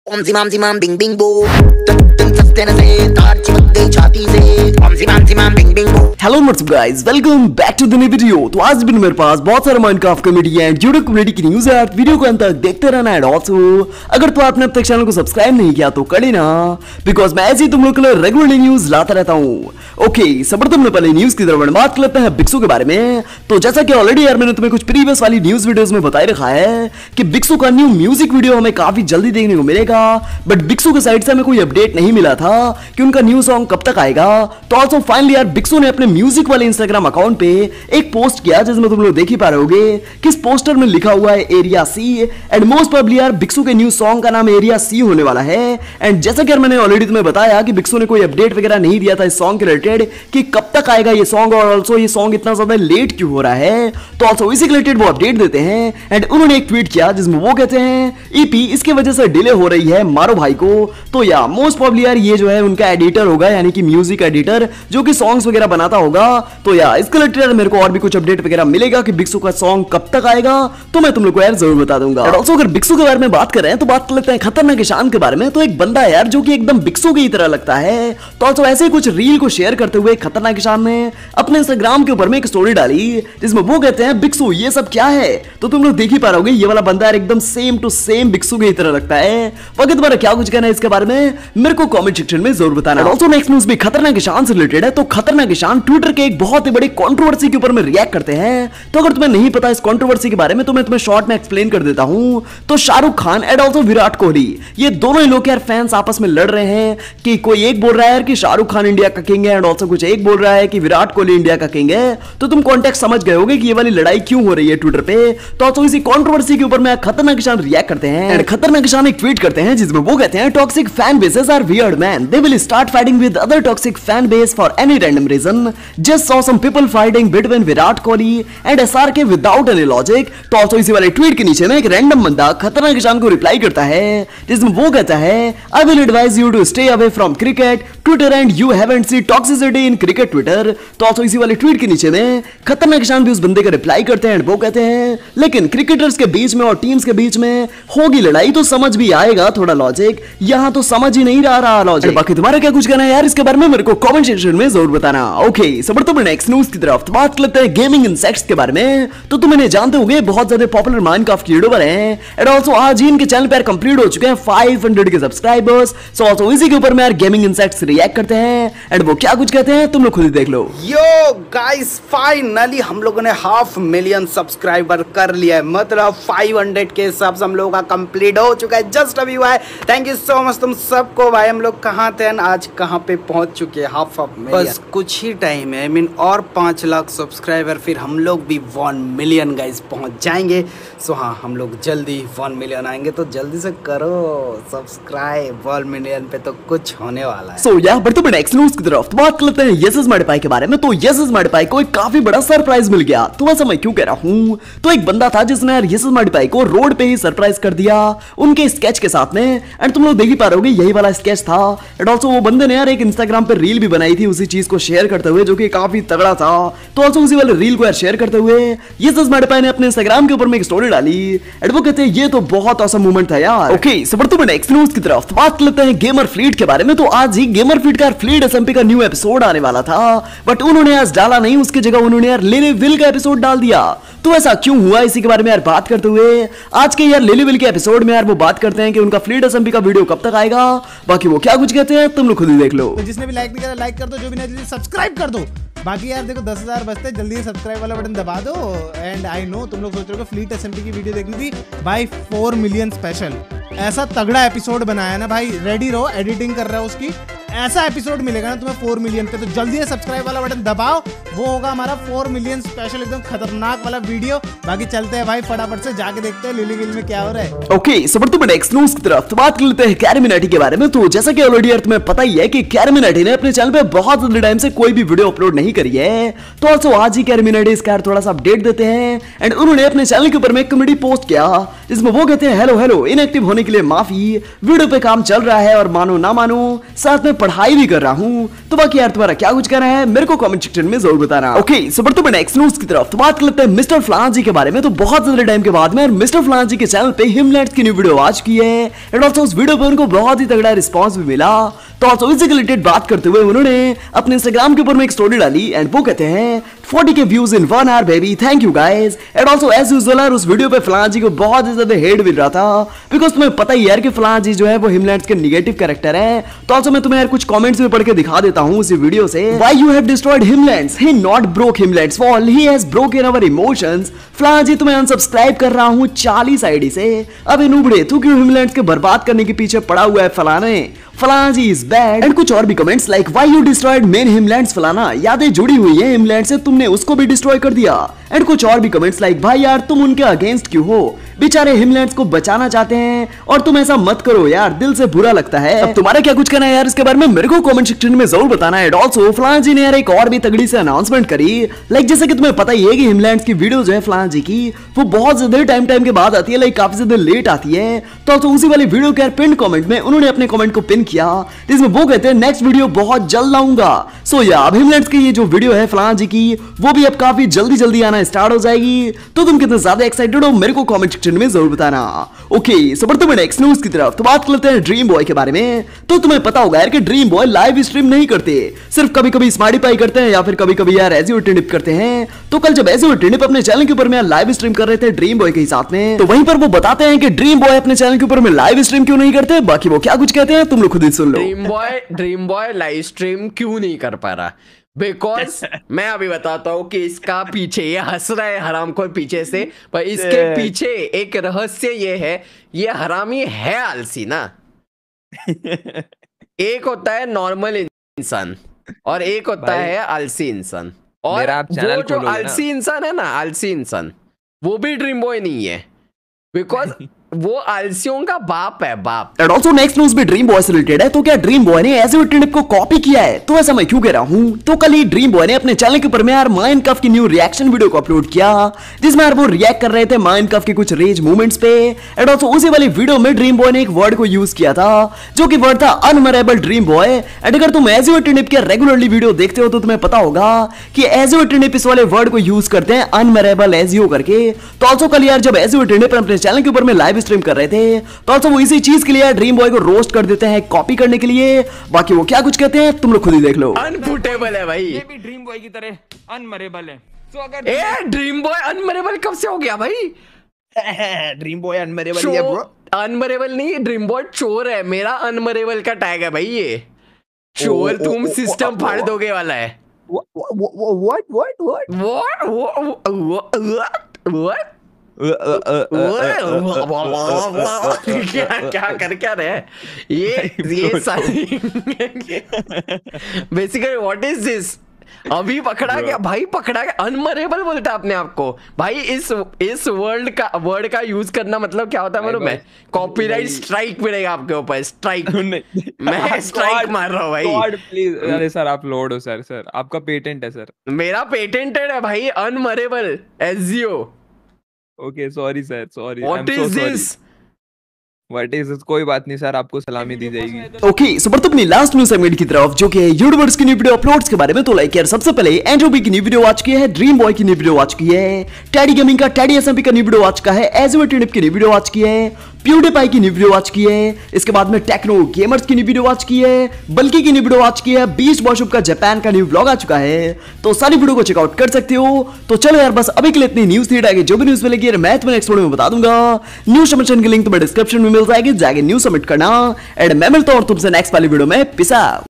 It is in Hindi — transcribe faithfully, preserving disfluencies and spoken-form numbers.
ओम जिमाम जिमाम बिंग बिंग बो तन सस्ते न से तार चिपक गई छाती से ओम जिमाम जिमाम बिंग बिंग बो। Hello what's up guys, welcome back to the new video. तो आज भी मेरे पास बहुत सारे Minecraft community and judo community की न्यूज़ है। वीडियो को अंत तक देखते रहना एंड आल्सो अगर तो आपने अब तक चैनल को सब्सक्राइब नहीं किया तो कर लेना, बिकॉज मैं ऐसी तुम लोग के लिए रेगुलरली न्यूज़ लाता रहता हूँ। ओके, सब तुमने पहले न्यूज़ की तरफ बात कर लेते हैं बिक्सू के बारे में। तो जैसा कि ऑलरेडी यार मैंने तुम्हें कुछ प्रीवियस वाली न्यूज़ वीडियोस में बताई रखा है कि बिक्सू का न्यू म्यूजिक वीडियो हमें काफी जल्दी देखने को मिलेगा, बट बिक्सू के साइड से हमें कोई अपडेट नहीं मिला था कि उनका न्यू सॉन्ग कब तक आएगा। तो ऑल्सो फाइनली यार बिक्सू ने अपने म्यूजिक वाले इंस्टाग्राम अकाउंट पे एक पोस्ट किया जिसमें तुम लोग देख ही पा रहे होगे कि इस पोस्टर में लिखा हुआ है area C and most probably यार बिक्सू के न्यू सॉन्ग का नाम एरिया सी होने वाला है। एंड जैसा कि यार मैंने ऑलरेडी तुम्हें बताया कि बिक्सू ने कोई अपडेट वगैरह नहीं दिया था इस सॉन्ग के रिलेटेड कि कब तक आएगा ये सॉन्ग और ऑल्सो ये सॉन्ग इतना ज्यादा लेट क्यों हो रहा है। तो ऑल्सो इसी रिलेटेड वो अपडेट देते हैं एंड उन्होंने एक ट्वीट किया जिसमें वो कहते हैं ईपी इसकी वजह से डिले हो रही है मारो भाई को। तो या मोस्ट प्रोबब्ली यार ये जो है उनका एडिटर होगा, यानी कि म्यूजिक एडिटर जो कि सॉन्ग्स वगैरह बनाता होगा। तो या इसके रिलेटेड मेरे को और भी कुछ अपडेट वगैरह मिलेगा कि बिक्सू का सॉन्ग कब तक आएगा तो मैं तुम लोग को यार जरूर बता दूंगा। और ऑल्सो अगर बिक्सू के बारे में बात कर रहे हैं तो बात कर लेते हैं खतरनाक ईशान के बारे में। तो एक बंदा यार जो कि एकदम बिक्सू की तरह लगता है, तो ऑल्सो ऐसे कुछ रील को शेयर करते हुए खतरनाक ईशान ने अपने इंस्टाग्राम के ऊपर में एक स्टोरी डाली जिसमें वो कहते हैं बिक्सू ये सब क्या है। तो तुम लोग देख ही पा रहे होगे ये वाला बंदा यार एकदम सेम टू सेम बिक्सू की तरह लगता है। वक्त तुम्हारा क्या कुछ कहना है इसके बारे में मेरे को कमेंट सेक्शन में जरूर बताना। ऑल्सो नेक्स्ट न्यूज़ भी खतरनाक ईशान से रिलेटेड है। तो खतरनाक ईशान ट्विटर के एक बहुत ही बड़ी कंट्रोवर्सी के ऊपर में रिएक्ट करते हैं। तो अगर तुम्हें नहीं पता इस कंट्रोवर्सी के बारे में तो मैं तुम्हें शॉर्ट में एक्सप्लेन कर देता हूं। तो शाहरुख खान एंड ऑल्सो विराट कोहली ये दोनों ही लोग यार फैंस आपस में लड़ रहे हैं कि कोई एक बोल रहा है कि शाहरुख खान इंडिया का किंग है एंड ऑल्सो कुछ एक बोल रहा है कि विराट कोहली इंडिया का किंग है। तो तुम कॉन्टेक्स्ट समझ गए होगे कि ये वाली लड़ाई क्यों हो रही है ट्विटर पे। तो ऑल्सो इसी कंट्रोवर्सी के ऊपर में खतरनाक ईशान रिएक्ट करते हैं एंड खतरनाक ईशान एक ट्वीट करते हैं जिसमें वो कहते हैं toxic fan bases are weird man, they will start fighting with other toxic fan base for any random reason, just saw some people fighting between Virat Kohli and SRK without any logic. तो ऑल्सो इसी वाले ट्वीट के नीचे में एक रैंडम बंदा खतरनाक ईशान को रिप्लाई करता है जिसमें वो कहता है I will advise you to stay away from cricket Twitter and you haven't seen toxicity in cricket Twitter. तो ऑल्सो इसी वाले ट्वीट के नीचे में खतरनाक ईशान भी उस बंदे का रिप्लाई करते हैं वो कहते हैं लेकिन क्रिकेटर्स के बीच में और टीम्स के बीच में होगी लड़ाई तो समझ भी आएगा थोड़ा लॉजिक, यहां तो समझ ही नहीं रहा रहा लॉजिक। बाकी तुम्हारा क्या कुछ कहना है यार इसके बारे में मेरे को कमेंट सेक्शन में जरूर बताना। ओके, सब तो नेक्स्ट न्यूज़ की तरफ बात करते हैं गेमिंग इंसेक्ट्स के बारे में। तो तुम इन्हें जानते होंगे बहुत ज्यादा पॉपुलर माइनक्राफ्ट यूट्यूबर हैं एंड ऑल्सो आज ही इनके चैनल पर कंप्लीट हो चुके हैं पाँच सौ के सब्सक्राइबर्स। सो ऑल्सो इसी के ऊपर में यार गेमिंग इंसेक्ट्स रिएक्ट करते हैं एंड वो क्या कुछ कहते हैं तुम लोग खुद ही देख लो। यो गाइस, फाइनली हम लोगों ने हाफ मिलियन सब्सक्राइबर कर लिया है, मतलब पाँच सौ के सब्स हम लोगों का कंप्लीट हो चुका है, जस्ट अभी हुआ है। थैंक यू सो मच तुम सबको भाई। हम लोग कहाँ थे आज कहाँ पे पहुंच चुके हैं, हाफ ऑफ बस कुछ ही टाइम है। आई मीन और पाँच लाख सब्सक्राइबर फिर हम लोग भी वन मिलियन गाइस पहुंच जाएंगे। सो हाँ, हम लोग जल्दी वन मिलियन आएंगे, तो जल्दी से करो सब्सक्राइब। वन मिलियन पे तो कुछ होने वाला है। सो या बढ़ते नेक्स्ट न्यूज़ की तरफ तो बात करते हैं यस इज मॉडिफाई के बारे में। तो यस इज मॉडिफाई को एक काफी बड़ा सरप्राइज मिल गया। तो वैसा मैं क्यों कह रहा हूं, तो एक बंदा था जिसने यार यस इज मॉडिफाई को रोड पे ही सरप्राइज कर दिया उनके स्केच के साथ में एंड तुम लोग देख ही पा रहे होगे यही वाला स्केच था। एंड ऑल्सो वो बंदे ने यार एक इंस्टाग्राम पे रील भी बनाई थी उसी चीज को शेयर करते हुए जो कि काफी तगड़ा था। तो ऑल्सो उसी वाले रील को यार शेयर करते हुए यस इज मॉडिफाई ने अपने इंस्टाग्राम के ऊपर में एक स्टोरी डाली एंड वो कहते हैं ये तो बहुत ऑसम मोमेंट था यार। ओके, सो बढ़ते हैं नेक्स्ट न्यूज़ की तरफ बात करते हैं गेमर फ्लीट के बारे में। तो आज ही गेमर फ्लीट का फ्लीट एसएमपी का न्यू एपिसोड आने वाला था, बट उन्होंने आज डाला नहीं, उसकी जगह उन्होंने यार लिली विल का एपिसोड डाल दिया। तो ऐसा क्यों हुआ इसी के बारे में यार बात करते हुए आज के यार लिली विल के एपिसोड में यार वो बात करते हैं कि उनका फ्लीट एसएमपी का वीडियो कब तक आएगा। बाकी वो क्या कुछ कहते हैं तुम लोग खुद ही देख लो। तो जिसने भी लाइक नहीं करा लाइक कर दो, जो भी नहीं सब्सक्राइब कर दो। बाकी यार देखो दस हजार बजते जल्दी सब्सक्राइब वाला बटन दबा दो। एंड आई नो तुम लोग सोच रहे हो फ्लीट एसएमपी की वीडियो देखनी थी भाई, फोर मिलियन स्पेशल ऐसा तगड़ा एपिसोड बनाया ना भाई, रेडी रहो, एडिटिंग कर रहा है उसकी, ऐसा एपिसोड मिलेगा ना तुम्हें फोर मिलियन पे। तो जल्दी से सब्सक्राइब वाला बटन दबाओ, वो होगा हमारा फोर मिलियन स्पेशल एकदम खतरनाक वाला वीडियो। बाकी चलते हैं भाई फटाफट से जाके देखते हैं लिली विल में क्या हो रहा है। ओके, सो बढ़ते हैं नेक्स्ट न्यूज़ की तरफ तो बात कर लेते हैं कैरमिनाटी के बारे में। तो जैसा कि ऑलरेडी यार तुम्हें पता ही है कि कैरमिनाटी ने अपने चैनल पे बहुत ज्यादा टाइम से कोई भी वीडियो अपलोड नहीं करी है। तो ऑल्सो आज ही कैरमिनाटी इसका यार थोड़ा सा अपडेट देते हैं एंड उन्होंने अपने चैनल के ऊपर में एक कमेडी पोस्ट किया जिसमें वो कहते हैं हेलो हेलो, इनएक्टिव होने के लिए माफी, वीडियो पे काम चल रहा है और मानो ना मानो साथ में पढ़ाई भी कर रहा हूँ। तो बाकी यार तुम्हारा क्या कुछ कहना है मेरे को कमेंट सेक्शन में जरूर बताना। ओके सो बढ़ते हैं नेक्स्ट न्यूज की तरफ। तो बात कर लेते हैं मिस्टर फलान जी के बारे में। तो बहुत ज्यादा टाइम के बाद में मिस्टर फलान जी के चैनल पे हिमलैंड्स की न्यू वीडियो आज की है एंड ऑल्सो उस वीडियो पे उनको बहुत ही तगड़ा रिस्पांस भी मिला। तो ऑल्सो इससे रिलेटेड बात करते हुए उन्होंने अपने इंस्टाग्राम के ऊपर में एक स्टोरी डाली एंड वो कहते हैं forty K views in one hour baby, thank you guys. And also as usual उस वीडियो पे फलान जी को बहुत ही ज्यादा हेट मिल रहा था बिकॉज तुम्हें पता ही यार कि फलान जी जो है वो हिमलैंड्स के नेगेटिव कैरेक्टर है। तो ऑल्सो मैं तुम्हें यार कुछ कमेंट्स में पढ़ के दिखा देता हूँ इस वीडियो से। Why you have destroyed Himlands, he not broke Himlands wall, he has broken our emotions. फलान जी तुम्हें अनसब्सक्राइब कर रहा हूँ चालीस आईडी से। अब नुबड़े तू क्यों हिमलैंड्स के बर्बाद करने के पीछे पड़ा हुआ है फलाने, फलाना जी इज बैड। एंड कुछ और भी comments like why you destroyed main Himlands फलाना, यादें जुड़ी हुई है हिमलैंड से, तुमने उसको भी डिस्ट्रॉय कर दिया। एंड कुछ और भी कमेंट्स लाइक भाई यार तुम उनके अगेंस्ट क्यों हो, बेचारे हिमलैंड्स को बचाना चाहते हैं और तुम ऐसा मत करो यार, दिल से बुरा लगता है। अब तुम्हारा क्या कुछ कहना है यार इसके बारे में मेरे को कमेंट सेक्शन में जरूर बताना है। ऑल्सो फलाना जी ने यार एक और भी तगड़ी से अनाउंसमेंट करी लाइक जैसे कि तुम्हें पता ही है कि हिमलैंड्स की वीडियो जो है फलाना जी की वो बहुत ज्यादा टाइम टाइम के बाद आती है, लाइक काफी ज्यादा लेट आती है। तो ऑल्सो उसी वाली वीडियो के पिन कमेंट में उन्होंने अपने कमेंट को पिन किया जिसमें वो कहते हैं नेक्स्ट वीडियो बहुत जल्द लाऊंगा। सो या अब हिमलैंड्स की ये जो वीडियो है फलाना जी की वो भी अब काफी जल्दी जल्दी आना स्टार्ट हो जाएगी। तो तुम कितने ज्यादा एक्साइटेड हो मेरे को कमेंट सेक्शन में जरूर बताना। ओके सो बढ़ते हैं नेक्स्ट न्यूज की तरफ। तो बात करते हैं ड्रीम बॉय के बारे में। तो तुम्हें पता होगा यार कि ड्रीम बॉय लाइव स्ट्रीम नहीं करते, सिर्फ कभी कभी स्मार्टी पाई करते हैं या फिर कभी कभी यार एजियो टिनिप करते हैं। तो कल जब एजियो टिनिप अपने चैनल के ऊपर में लाइव स्ट्रीम कर रहे थे ड्रीम बॉय के साथ में, तो वहीं पर वो बताते हैं कि ड्रीम बॉय अपने चैनल के ऊपर में लाइव स्ट्रीम क्यों नहीं करते। बाकी वो क्या कुछ कहते हैं तुम लोग खुद ही सुन लो। Dream Boy Dream Boy live stream क्यों नहीं कर पा रहा बिकॉज मैं अभी बताता हूँ कि इसका पीछे ये हंस रहा है हरामखोर पीछे से, पर इसके पीछे एक रहस्य ये है, ये हरामी है आलसी ना। एक होता है नॉर्मल इंसान और एक होता है आलसी इंसान, और वो जो आलसी इंसान है ना, आलसी इंसान वो भी ड्रीम बॉय नहीं है बिकॉज वो आलसियों का बाप है, बाप। एंड ऑल्सो नेक्स्ट न्यूज भी ड्रीम बॉय से रिलेटेड है। तो क्या ड्रीम बॉय ने एजियो टिनिप को कॉपी किया है? तो ऐसा मैं क्यों कह रहा हूँ, तो कल ही ड्रीम बॉय ने अपने चैनल के ऊपर में यार माइनक्राफ्ट की न्यू रिएक्शन वीडियो को अपलोड किया जिसमें यार वो रिएक्ट कर रहे थे माइनक्राफ्ट के कुछ रेज मूवमेंट्स पे। एंड ऑल्सो उसी वाली वीडियो में ड्रीम बॉय ने एक वर्ड को यूज किया था जो कि वर्ड था अनमरेबल ड्रीम बॉय। एंड अगर तुम एजियो टिनिप के रेगुलरली वीडियो देखते हो तो तुम्हें पता होगा कि एजियो टिनिप इस वाले वर्ड को यूज करते हैं अनमरेबल एजियो करके। तो ऑल्सो कल यार जब एजियो टिनिप अपने चैनल के ऊपर में लाइव स्ट्रीम कर रहे थे तो also वो इसी चीज के लिए ड्रीम बॉय को रोस्ट कर देते हैं कॉपी करने के लिए। बाकी वो क्या कुछ कहते हैं तुम लोग खुद ही देख लो। अनफुटेबल है भाई, ये भी ड्रीम बॉय की तरह अनमरेबल है। तो अगर ए ड्रीम बॉय अनमरेबल कब से हो गया भाई? ड्रीम बॉय अनमरेबल है ब्रो। अनमरेबल नहीं, ड्रीम बॉय चोर है, मेरा अनमरेबल का टैग है भाई ये। चोर तुम सिस्टम फाड़ दोगे वाला है। What what what what what क्या क्या कर क्या रहे ये ये सारी बेसिकली व्हाट इज दिस? अभी पकड़ा गया भाई, पकड़ा गया। अनमरेबल बोलता है अपने आप को भाई। इस इस वर्ड का वर्ड का यूज करना मतलब क्या होता है मालूम है? कॉपीराइट स्ट्राइक मिलेगा आपके ऊपर, स्ट्राइक। मैं स्ट्राइक मार रहा हूँ भाई। God please. अरे सर आप लोड हो सर, सर आपका पेटेंट है सर। मेरा पेटेंटेड है भाई अनमरेबल एजियो। Okay sorry sir, sorry. What is this? What is this? कोई बात नहीं सर, आपको सलामी दी जाएगी। ओके सो बढ़ते अपनी लास्ट न्यूज सेगमेंट की तरफ जो कि यूट्यूबर्स की न्यू वीडियो अपलोड्स के बारे में। तो लाइक यार सबसे पहले एंड्रोबी की न्यू वीडियो आ चुकी है, ड्रीम बॉय की न्यू वीडियो आ चुकी है, टैडी गेमिंग का टैडी एसएमपी का न्यू वीडियो आ चुका है, एजियो टिनिप की न्यू वीडियो आ चुकी है, प्यूडीपाई की न्यू वीडियो आ चुकी है, इसके बाद में टेक्नो गेमर्स की न्यू वीडियो आ चुकी है, बल्कि की न्यू वीडियो आ चुकी है, बीस्ट वॉशअप का जापान का न्यू व्लॉग आ चुका है। तो सारी वीडियो को चेकआउट कर सकते हो। तो चलो यार बस अभी के लिए इतनी न्यूज थी, आगे जो भी न्यूज मिलेगी मैं तुम्हें नेक्स्ट वीडियो में बता दूंगा। न्यूज सबमिशन की लिंक तुम्हें डिस्क्रिप्शन में मिल जाएगी, जाके न्यूज सबमिट करना। एंड मैं मिलता हूं तुमसे नेक्स्ट वाली वीडियो में। Peace out.